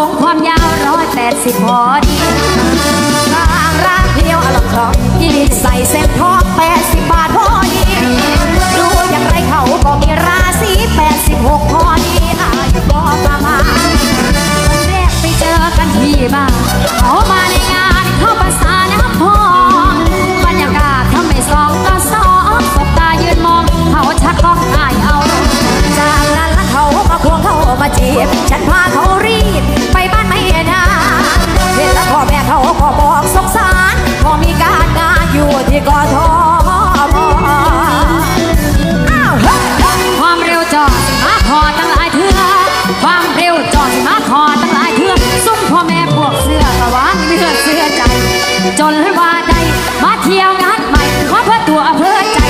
งความยาว180พอดีร่างร่างเดียวอลองครองยี่ลิใส่เส้นทอง80 บาทพอดีดูอย่างไรเขาก็มีราศี86พอดีอายุก็ประมาณวันแรกไปเจอกันที่บ้านเขามาในงานเข้าภาษาน้ำพองบรรยากาศทำให้สองต่อสองสบตายืนมองเขาชักต้องอายเอาจากนั้นเขามาควงเขามาจีบฉันพาเขารีบไปบ้านไม่นานเห็นแล้วพ่อแม่เขาก็บอกสงสารพอมีการงานอยู่ที่กทมความเร็วจอดมาพอตั้งหลายเทื่อความเร็วจอดมาพอตั้งหลายเทื่อซุ่มพ่อแม่พวกเสื้อกะวางเนื้อเสื้อใจจนว่าใดมาเที่ยวงานใหม่ขอเพื่อตัวเพื่อใจ